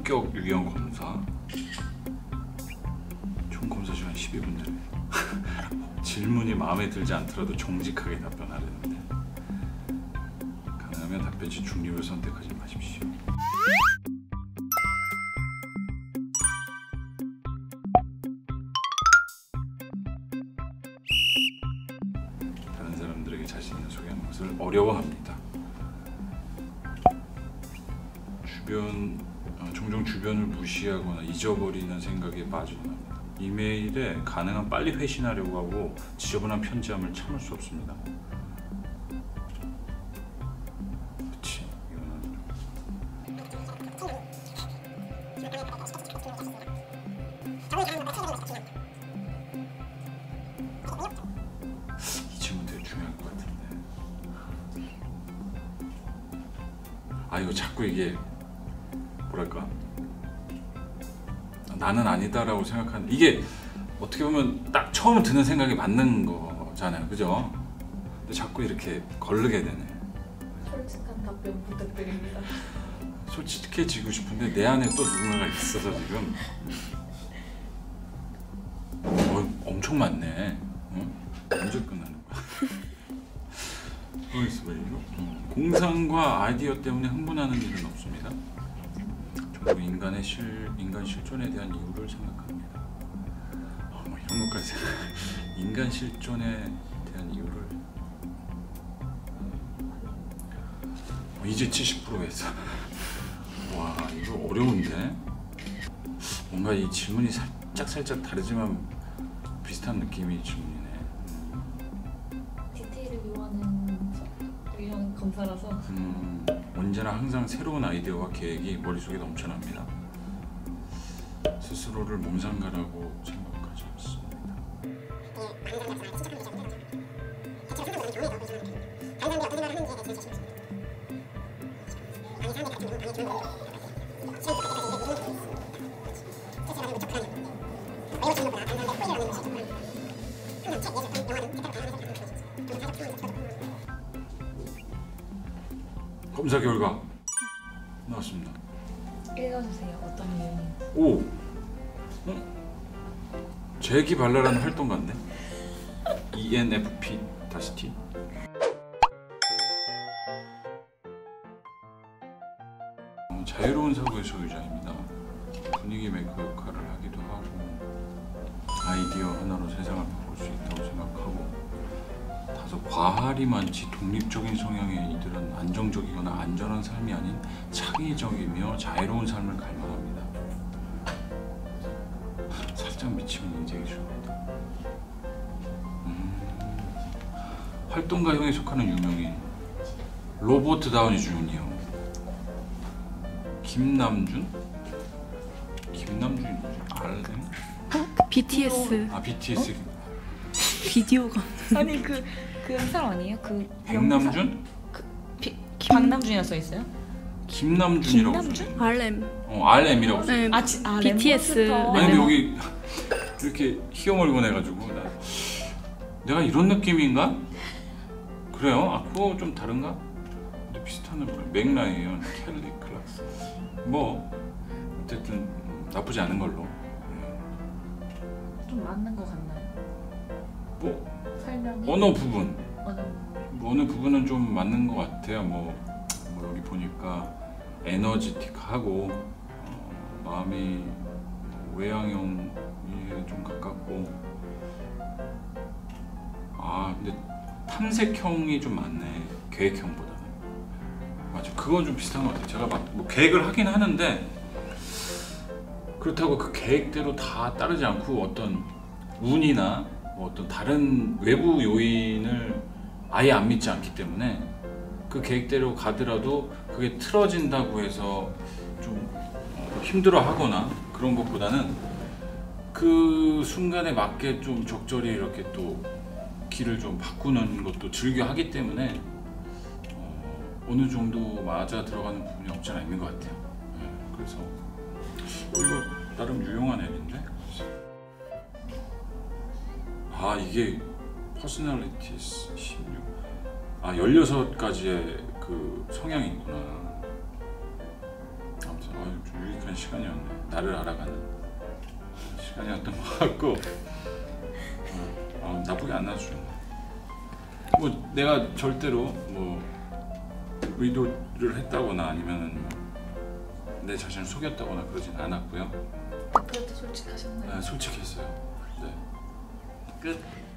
본격 유형 검사. 총 검사 시간 12분이래. 질문이 마음에 들지 않더라도 정직하게 답변하려는데 가능하면 답변 시 중립을 선택하지 마십시오. 다른 사람들에게 자신을 소개하는 것을 어려워합니다. 종종 주변을 무시하거나 잊어버리는 생각에 빠져나갑니다. 이메일에 가능한 빨리 회신하려고 하고 지저분한 편지함을 참을 수 없습니다. 그치, 이거는 이 질문 되게 중요할 것 같은데. 아, 이거 자꾸 이게 뭐랄까, 나는 아니다라고 생각하는, 이게 어떻게 보면 딱 처음 드는 생각이 맞는 거잖아요, 그죠? 근데 자꾸 이렇게 거르게 되네. 솔직한 답변 부탁드립니다. 솔직해지고 싶은데 내 안에 또 누군가가 있어서 지금 엄청 많네. 언제 끝나는 거야? 공상과 아이디어 때문에 흥분하는 일은 없습니다. 저도 인간 실존에 대한 이유를 생각합니다. 뭐 이런 것까지 생각. 인간 실존에 대한 이유를 이제 70%였어. 와, 이거 어려운데. 뭔가 이 질문이 살짝 다르지만 비슷한 느낌의 질문이네. 디테일을 요하는 유형 검사라서 언제나 항상 새로운 아이디어와 계획이 머릿속에 넘쳐납니다. 스스로를 몸상가라고 생각하지 않습니다. 검사 결과 나왔습니다. 읽어주세요. 어떤 유형인지. 오! 재기발랄한 활동가인데? ENFP-T. 자유로운 사고의 소유자입니다. 분위기 메이커 역할을 하기도 하고 아이디어 하나로 세상을 바꿀 수 있다고 생각하고, 다소 과할이 많지 독립적인 성향의 이들은 안정적이거나 안전한 삶이 아닌 창의적이며 자유로운 삶을 갈망합니다. 살짝 미치면 인생이 좋습니다. 활동가형에 속하는 유명인 로버트 다우니 주니어. 김남준이 누구지? 알렘? BTS. 아, BTS. 비디오가. 아니 그 사람 아니에요? 그 백남준? 박남준이라 써 있어요? 김남준이라고 김남준? 써있네. RM. RM이라고 써. 네. BTS. 랩몬스터. 아니 근데 여기 이렇게 희어멀고 내가지고 내가 이런 느낌인가? 그래요? 아, 그거 좀 다른가? 근데 비슷한 노래. 맥라이언, 켈리 클락스. 뭐 어쨌든 나쁘지 않은 걸로. 좀 맞는 것 같나요? 뭐 설명이? 어느 부분? 어느 어느 부분은 좀 맞는 것 같아요. 뭐 여기 보니까 에너지틱하고 마음이 외향형에 좀 가깝고, 아 근데 탐색형이 좀 많네, 계획형보다는. 맞아, 그건 좀 비슷한 것 같아요. 제가 막 뭐 계획을 하긴 하는데 그렇다고 그 계획대로 다 따르지 않고 어떤 운이나 뭐 어떤 다른 외부 요인을 아예 안 믿지 않기 때문에 그 계획대로 가더라도 그게 틀어진다고 해서 좀 힘들어하거나 그런 것보다는 그 순간에 맞게 좀 적절히 이렇게 또 길을 좀 바꾸는 것도 즐겨 하기 때문에 어느 정도 맞아 들어가는 부분이 없지 않아 있는 것 같아요. 네, 그래서 이거 나름 유용한 앱인데. 아, 이게 퍼스널리티스 16. 아, 16가지의 그 성향이 있구나. 아무튼 좀 유익한 그런 시간이었네. 나를 알아가는 시간이었던 것 같고 나쁘게 안 나왔죠. 뭐 내가 절대로 뭐 의도를 했다거나 아니면 내 자신을 속였다거나 그러진 않았고요. 그래도 솔직하셨나요? 솔직했어요. 네. 끝.